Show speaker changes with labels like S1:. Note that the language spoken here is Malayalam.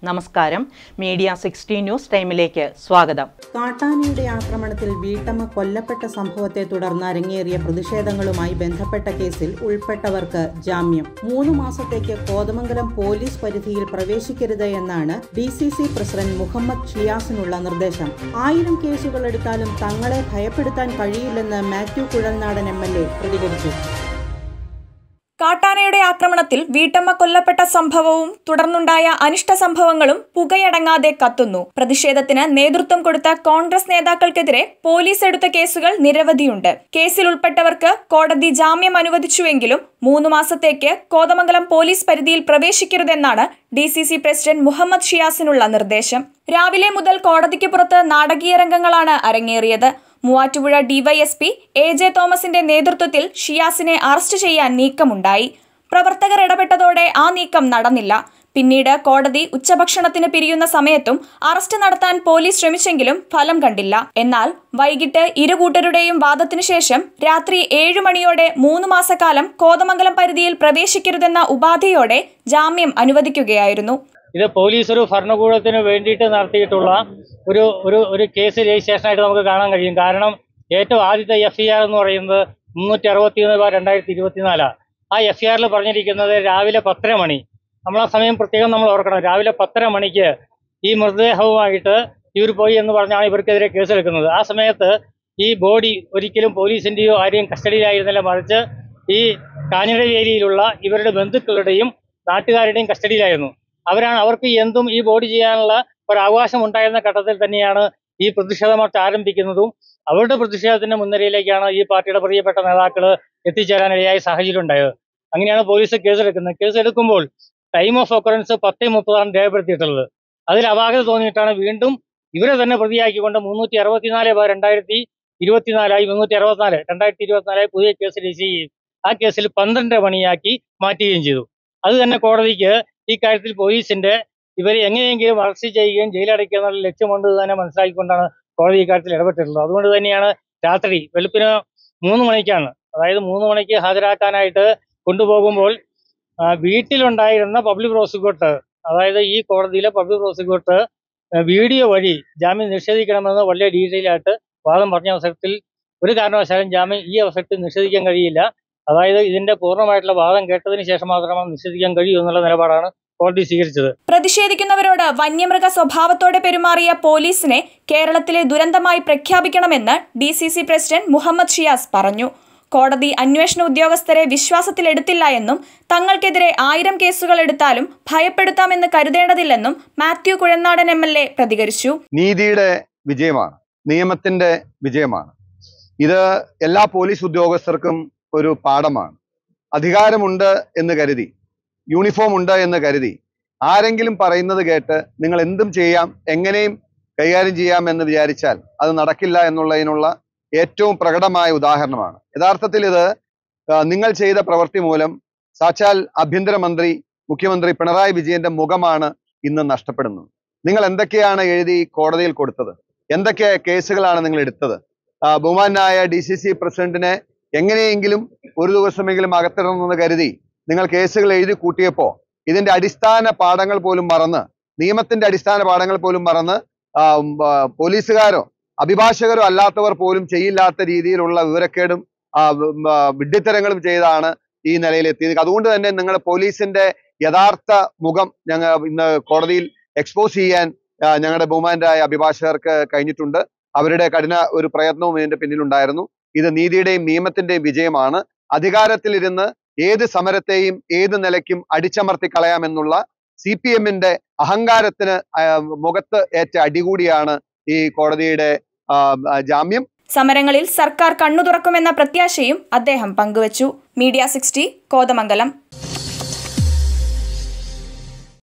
S1: നമസ്കാരം. മീഡിയ 60 ന്യൂസ് ടൈമിലേക്ക് സ്വാഗതം.
S2: കാട്ടാനയുടെ ആക്രമണത്തിൽ വീട്ടമ്മ കൊല്ലപ്പെട്ട സംഭവത്തെ തുടർന്ന് അരങ്ങേറിയ പ്രതിഷേധങ്ങളുമായി ബന്ധപ്പെട്ട കേസിൽ ഉൾപ്പെട്ടവർക്ക് ജാമ്യം. 3 മാസത്തേക്ക് കോതമംഗലം പോലീസ് പരിധിയിൽ പ്രവേശിക്കരുത് എന്നാണ് DCC പ്രസിഡന്റ് മുഹമ്മദ് ഷിയാസിനുള്ള നിർദ്ദേശം. 1000 കേസുകൾ എടുത്താലും തങ്ങളെ ഭയപ്പെടുത്താൻ കഴിയില്ലെന്ന് മാത്യു കുഴൽനാടൻ MLA പ്രതികരിച്ചു.
S3: കാട്ടാനയുടെ ആക്രമണത്തിൽ വീട്ടമ്മ കൊല്ലപ്പെട്ട സംഭവവും തുടർന്നുണ്ടായ അനിഷ്ട സംഭവങ്ങളും പുകയടങ്ങാതെ കത്തുന്നു. പ്രതിഷേധത്തിന് നേതൃത്വം കൊടുത്ത കോൺഗ്രസ് നേതാക്കൾക്കെതിരെ പോലീസ് എടുത്ത കേസുകൾ നിരവധിയുണ്ട്. കേസിൽ ഉൾപ്പെട്ടവർക്ക് കോടതി ജാമ്യം അനുവദിച്ചുവെങ്കിലും 3 മാസത്തേക്ക് കോതമംഗലം പോലീസ് പരിധിയിൽ പ്രവേശിക്കരുതെന്നാണ് DCC പ്രസിഡന്റ് മുഹമ്മദ് ഷിയാസിനുള്ള നിർദ്ദേശം. രാവിലെ മുതൽ കോടതിക്ക് പുറത്ത് നാടകീയ രംഗങ്ങളാണ് അരങ്ങേറിയത്. മൂവാറ്റുപുഴ DYSP AJ തോമസിന്റെ നേതൃത്വത്തിൽ ഷിയാസിനെ അറസ്റ്റ് ചെയ്യാൻ നീക്കമുണ്ടായി. പ്രവർത്തകർ ഇടപെട്ടതോടെ ആ നീക്കം നടന്നില്ല. പിന്നീട് കോടതി ഉച്ചഭക്ഷണത്തിന് പിരിയുന്ന സമയത്തും അറസ്റ്റ് നടത്താൻ പോലീസ് ശ്രമിച്ചെങ്കിലും ഫലം കണ്ടില്ല. എന്നാൽ വൈകിട്ട് ഇരുകൂട്ടരുടെയും വാദത്തിനു ശേഷം രാത്രി 7 മണിയോടെ 3 മാസക്കാലം കോതമംഗലം പരിധിയിൽ പ്രവേശിക്കരുതെന്ന ഉപാധിയോടെ ജാമ്യം അനുവദിക്കുകയായിരുന്നു.
S4: ഇത് പോലീസ് ഒരു ഭരണകൂടത്തിന് വേണ്ടിയിട്ട് നടത്തിയിട്ടുള്ള ഒരു കേസ് രജിസ്ട്രേഷനായിട്ട് നമുക്ക് കാണാൻ കഴിയും. കാരണം ഏറ്റവും ആദ്യത്തെ FIR എന്ന് പറയുന്നത് 361/2024. ആ FIRൽ പറഞ്ഞിരിക്കുന്നത് രാവിലെ 10:30 മണി. നമ്മളാ സമയം പ്രത്യേകം നമ്മൾ ഓർക്കണം. രാവിലെ 10:30 മണിക്ക് ഈ മൃതദേഹവുമായിട്ട് ഇവർ പോയി എന്ന് പറഞ്ഞാണ് ഇവർക്കെതിരെ കേസെടുക്കുന്നത്. ആ സമയത്ത് ഈ ബോഡി ഒരിക്കലും പോലീസിൻ്റെയോ ആരെയും കസ്റ്റഡിയിലായിരുന്നില്ല, മറിച്ച് ഈ കാഞ്ഞിരവേലിയിലുള്ള ഇവരുടെ ബന്ധുക്കളുടെയും നാട്ടുകാരുടെയും കസ്റ്റഡിയിലായിരുന്നു. അവർക്ക് എന്തും ഈ ബോഡി ചെയ്യാനുള്ള ഒരു അവകാശം ഉണ്ടായിരുന്ന ഘട്ടത്തിൽ തന്നെയാണ് ഈ പ്രതിഷേധ മാർച്ച് ആരംഭിക്കുന്നതും അവരുടെ പ്രതിഷേധത്തിന്റെ മുൻനിരയിലേക്കാണ് ഈ പാർട്ടിയുടെ പ്രിയപ്പെട്ട നേതാക്കൾ എത്തിച്ചേരാനിടയായ സാഹചര്യം ഉണ്ടായത്. അങ്ങനെയാണ് പോലീസ് കേസെടുക്കുന്നത്. കേസെടുക്കുമ്പോൾ ടൈം ഓഫ് ഒക്കറൻസ് 10:30 രേഖപ്പെടുത്തിയിട്ടുള്ളത്. അതിൽ അപാകത തോന്നിയിട്ടാണ് വീണ്ടും ഇവരെ തന്നെ പ്രതിയാക്കിക്കൊണ്ട് 364/2024 364 പുതിയ കേസ് രജിസ്റ്റർ ചെയ്യും. ആ കേസിൽ 12 മണിയാക്കി മാറ്റുകയും ചെയ്തു. അത് തന്നെ കോടതിക്ക് ഈ കാര്യത്തിൽ പോലീസിന്റെ ഇവരെ എങ്ങനെയെങ്കിലും അറസ്റ്റ് ചെയ്യുകയും ജയിലടയ്ക്കുക എന്നുള്ള ലക്ഷ്യമുണ്ട് തന്നെ മനസ്സിലാക്കിക്കൊണ്ടാണ് കോടതി ഈ കാര്യത്തിൽ ഇടപെട്ടിട്ടുള്ളത്. അതുകൊണ്ട് തന്നെയാണ് രാത്രി വെളുപ്പിന് 3 മണിക്കാണ്, അതായത് 3 മണിക്ക് ഹാജരാക്കാനായിട്ട് കൊണ്ടുപോകുമ്പോൾ വീട്ടിലുണ്ടായിരുന്ന പബ്ലിക് പ്രോസിക്യൂട്ടർ, അതായത് ഈ കോടതിയിലെ പബ്ലിക് പ്രോസിക്യൂട്ടർ വീഡിയോ വഴി ജാമ്യം നിഷേധിക്കണമെന്ന് വളരെ ഡീറ്റെയിൽ ആയിട്ട് വാദം പറഞ്ഞ അവസരത്തിൽ ഒരു കാരണവശാലും ജാമ്യം ഈ അവസരത്തിൽ നിഷേധിക്കാൻ കഴിയില്ല. അതായത് ഇതിന്റെ പൂർണ്ണമായിട്ടുള്ള വാദം കേട്ടതിന് ശേഷം മാത്രമാണ് നിഷേധിക്കാൻ കഴിയൂ എന്നുള്ള നിലപാടാണ് കോടതി സ്വീകരിച്ചത്.
S3: പ്രതിഷേധിക്കുന്നവരോട് വന്യമൃഗ സ്വഭാവത്തോടെ പെരുമാറിയ പോലീസിനെ കേരളത്തിലെ ദുരന്തമായി പ്രഖ്യാപിക്കണമെന്ന് DCC പ്രസിഡന്റ് മുഹമ്മദ് ഷിയാസ് പറഞ്ഞു. കോടതി അന്വേഷണ ഉദ്യോഗസ്ഥരെ വിശ്വാസത്തിലെടുത്തില്ല എന്നും തങ്ങൾക്കെതിരെ 1000 കേസുകൾ എടുത്താലും ഭയപ്പെടുത്താമെന്ന് കരുതേണ്ടതില്ലെന്നും മാത്യു കുഴൽനാടൻ MLA പ്രതികരിച്ചു.
S5: നീതിയുടെ വിജയമാണ്, നിയമത്തിന്റെ വിജയമാണ്. ഇത് എല്ലാ പോലീസ് ഉദ്യോഗസ്ഥർക്കും ഒരു പാഠമാണ്. അധികാരമുണ്ട് എന്ന് കരുതി, യൂണിഫോം ഉണ്ട് എന്ന് കരുതി ആരെങ്കിലും പറയുന്നത് കേട്ട് നിങ്ങൾ എന്തും ചെയ്യാം, എങ്ങനെയും കൈകാര്യം ചെയ്യാം എന്ന് വിചാരിച്ചാൽ അത് നടക്കില്ല എന്നുള്ളതിനുള്ള ഏറ്റവും പ്രകടമായ ഉദാഹരണമാണ്. യഥാർത്ഥത്തിൽ ഇത് നിങ്ങൾ ചെയ്ത പ്രവൃത്തി മൂലം സാക്ഷാൽ ആഭ്യന്തരമന്ത്രി മുഖ്യമന്ത്രി പിണറായി വിജയന്റെ മുഖമാണ് ഇന്ന് നഷ്ടപ്പെടുന്നത്. നിങ്ങൾ എന്തൊക്കെയാണ് എഴുതി കോടതിയിൽ കൊടുത്തത്? എന്തൊക്കെ കേസുകളാണ് നിങ്ങൾ എടുത്തത്? ബഹുമാനായ DCC പ്രസിഡന്റിനെ എങ്ങനെയെങ്കിലും ഒരു ദിവസമെങ്കിലും അകത്തിടണമെന്ന് കരുതി നിങ്ങൾ കേസുകൾ എഴുതി കൂട്ടിയപ്പോൾ ഇതിന്റെ അടിസ്ഥാന പാഠങ്ങൾ പോലും മറന്ന്, നിയമത്തിന്റെ അടിസ്ഥാന പാഠങ്ങൾ പോലും മറന്ന് പോലീസുകാരോ അഭിഭാഷകരോ അല്ലാത്തവർ പോലും ചെയ്യില്ലാത്ത രീതിയിലുള്ള വിവരക്കേടും വിഡ്ഢിത്തരങ്ങളും ചെയ്താണ് ഈ നിലയിലെത്തിയത്. അതുകൊണ്ട് തന്നെ നിങ്ങൾ പോലീസിന്റെ യഥാർത്ഥ മുഖം ഞങ്ങൾ ഇന്ന് കോടതിയിൽ എക്സ്പോസ് ചെയ്യാൻ ഞങ്ങളുടെ ബഹുമാനരായ അഭിഭാഷകർക്ക് കഴിഞ്ഞിട്ടുണ്ട്. അവരുടെ കഠിന ഒരു പ്രയത്നവും ഇതിന്റെ പിന്നിലുണ്ടായിരുന്നു. ഇത് നീതിയുടെയും നിയമത്തിന്റെയും വിജയമാണ്. അധികാരത്തിലിരുന്ന് ഏത് സമരത്തെയും ഏത് നിലയ്ക്കും അടിച്ചമർത്തി കളയാമെന്നുള്ള CPMന്റെ അഹങ്കാരത്തിന് മുഖത്ത് ഏറ്റ അടികൂടിയാണ് ഈ കോടതിയുടെ ജാമ്യം.
S3: സമരങ്ങളിൽ സർക്കാർ കണ്ണു തുറക്കുമെന്ന പ്രത്യാശയും അദ്ദേഹം പങ്കുവച്ചു. മീഡിയ 60 കോതമംഗലം.